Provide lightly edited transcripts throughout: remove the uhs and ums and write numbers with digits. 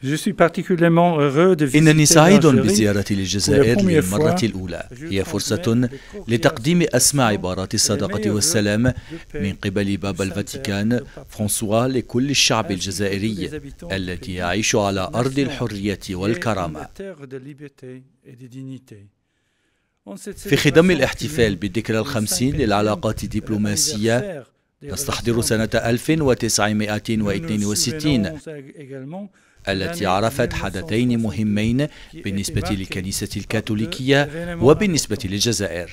إنني سعيد بزيارتي للجزائر للمرة الأولى. هي فرصة لتقديم أسمى عبارات الصداقة والسلام من قبل بابا الفاتيكان فرانسوا لكل الشعب الجزائري الذي يعيش على أرض الحرية والكرامة. في خضم الاحتفال بالذكرى ال50 للعلاقات الدبلوماسية، نستحضر سنة 1962 التي عرفت حدثين مهمين بالنسبة للكنيسة الكاثوليكية وبالنسبة للجزائر.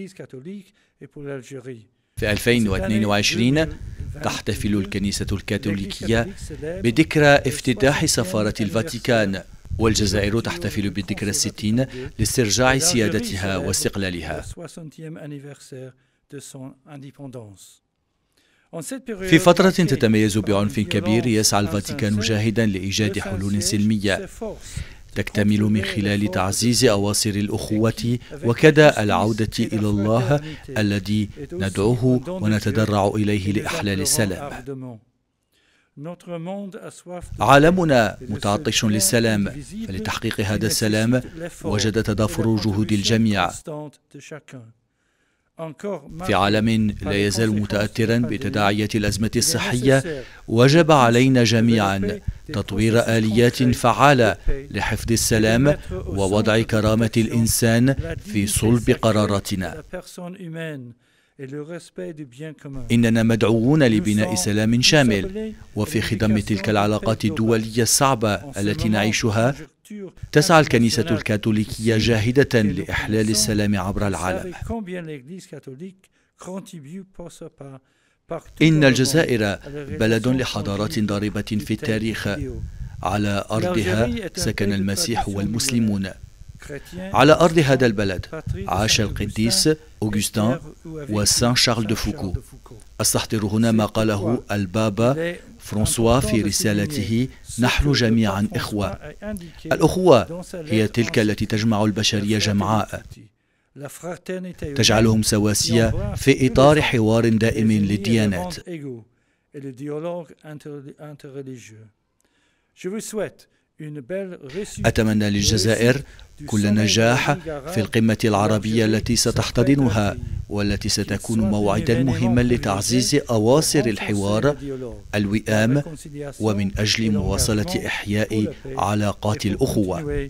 في 2022 تحتفل الكنيسة الكاثوليكية بذكرى افتتاح سفارة الفاتيكان، والجزائر تحتفل بالذكرى 60 لاسترجاع سيادتها واستقلالها. في فترة تتميز بعنف كبير، يسعى الفاتيكان جاهدا لإيجاد حلول سلمية تكتمل من خلال تعزيز أواصر الأخوة وكذا العودة إلى الله الذي ندعوه ونتضرع إليه لإحلال السلام. عالمنا متعطش للسلام، فلتحقيق هذا السلام وجد تضافر جهود الجميع. في عالم لا يزال متأثرا بتداعيات الأزمة الصحية، وجب علينا جميعا تطوير آليات فعالة لحفظ السلام ووضع كرامة الإنسان في صلب قراراتنا. إننا مدعوون لبناء سلام شامل، وفي خضم تلك العلاقات الدولية الصعبة التي نعيشها، تسعى الكنيسة الكاثوليكية جاهدة لإحلال السلام عبر العالم. إن الجزائر بلد لحضارات ضاربة في التاريخ. على أرضها سكن المسيح والمسلمون. على أرض هذا البلد عاش القديس أوغسطين وسان شارل دو فوكو. أستحضر هنا ما قاله البابا فرانسوا في رسالته: نحن جميعا إخوة. الأخوة هي تلك التي تجمع البشرية جمعاء، تجعلهم سواسية في إطار حوار دائم للديانات. أتمنى للجزائر كل نجاح في القمة العربية التي ستحتضنها، والتي ستكون موعدا مهما لتعزيز أواصر الحوار الوئام ومن أجل مواصلة إحياء علاقات الأخوة.